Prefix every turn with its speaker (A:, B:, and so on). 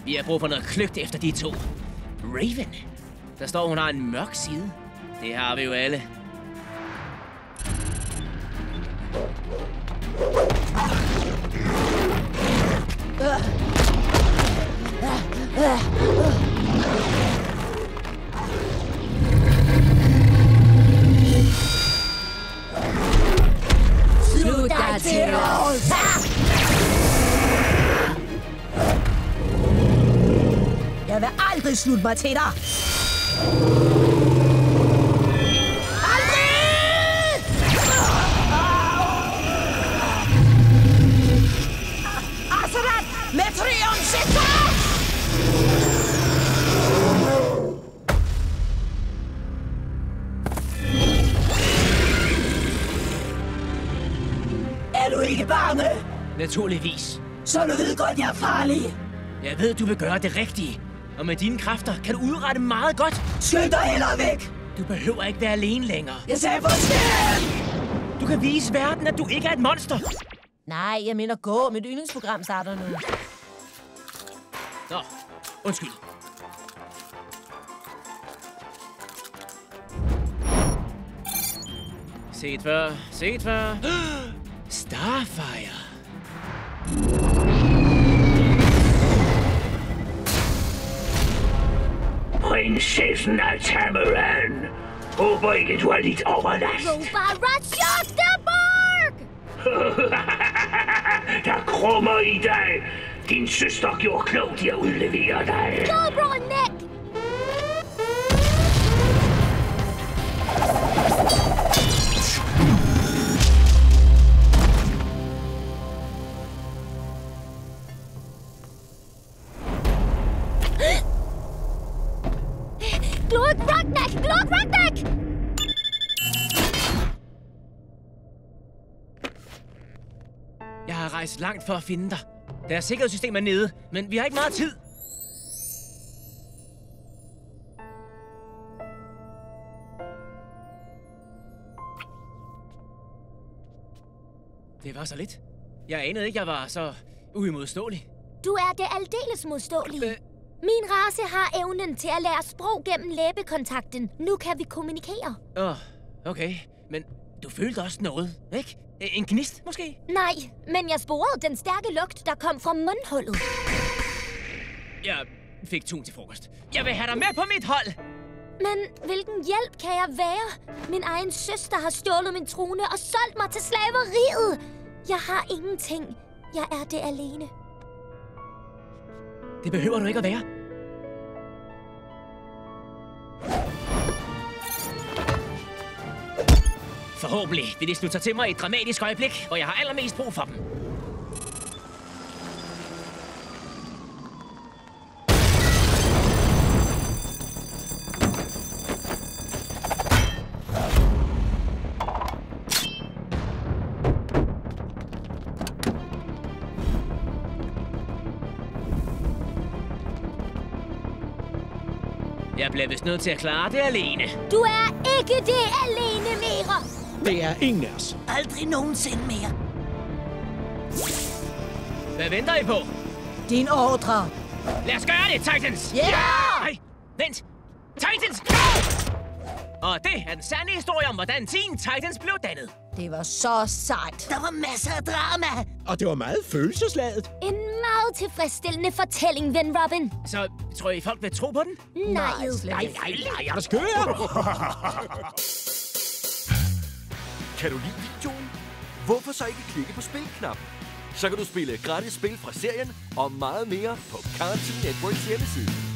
A: Vi har brug for noget kløgt efter de to. Raven? Der står, hun har en mørk side. Det har vi jo alle.
B: Slut dig til os! Jeg vil aldrig slutte mig til dig! Aldrig! Asarat! Metrion Zeta! Er du ikke bange?
A: Naturligvis.
B: Så du ved godt, jeg er farlig.
A: Jeg ved, du vil gøre det rigtige. Og med dine kræfter kan du udrette meget godt.
B: Skynd dig hellere væk!
A: Du behøver ikke være alene længere.
B: Jeg sagde forstærk!
A: Du kan vise verden, at du ikke er et monster.
C: Nej, jeg mener gå. Mit yndlingsprogram starter nu.
A: Nå, undskyld. Set før. Starfire.
D: Prinsessen af Tamaran. Håber ikke, du har lidt overlast.
E: Robaratio Borg!
D: Der krummer i dig. Din søster gjorde klogt i at udlevere dig.
E: Dobronek! Glork Ragnak!
A: Jeg har rejst langt for at finde dig. Deres sikkerhedssystem er nede, men vi har ikke meget tid. Det var så lidt. Jeg anede ikke, jeg var så uimodståelig.
E: Du er det aldeles modståelige. Min race har evnen til at lære sprog gennem læbekontakten. Nu kan vi kommunikere.
A: Okay. Men du følte også noget, ikke? En gnist, måske?
E: Nej, men jeg sporede den stærke lugt, der kom fra mundhullet.
A: Jeg fik tun til frokost. Jeg vil have dig med på mit hold!
E: Men hvilken hjælp kan jeg være? Min egen søster har stjålet min trone og solgt mig til slaveriet. Jeg har ingenting. Jeg er det alene.
A: Det behøver du ikke at være. Forhåbentlig vil de slutte sig til mig i et dramatisk øjeblik, hvor jeg har allermest brug for dem. Jeg bliver vist nødt til at klare det alene.
E: Du er ikke det alene, mere.
F: Det er ingen af os.
B: Aldrig nogensinde mere.
A: Hvad venter I på?
B: Din ordre.
A: Lad os gøre det, Titans!
B: Ja!
A: Nej, vent! Titans, go! Og det er den sande historie om, hvordan Teen Titans blev dannet.
B: Det var så sejt. Der var masser af drama.
F: Og det var meget følelsesladet.
E: En meget tilfredsstillende fortælling, ven Robin.
A: Så tror I, folk vil tro på den?
E: Nej.
F: Nej, er der skør?
G: Kan du lide videoen? Hvorfor så ikke klikke på spilknappen? Så kan du spille gratis spil fra serien og meget mere på Cartoon Networks hjemmeside.